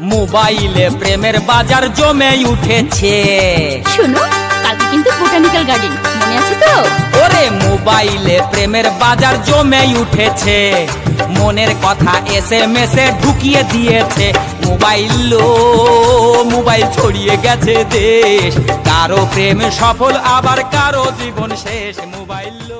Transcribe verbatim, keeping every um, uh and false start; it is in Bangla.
মোবাইলে প্রেমের বাজার জমে উঠেছে। শোনো, কালকে কিন্তু বোটানিক্যাল গার্ডেন, মনে আছে তো? ওরে মোবাইলে প্রেমের বাজার জমে উঠেছে, মনের কথা এস এম এস এ ঢুকিয়ে দিয়েছে। মোবাইল লো মোবাইল ছড়িয়ে গেছে দেশ, কারো প্রেম সফল আবার কারো জীবন শেষ। মোবাইল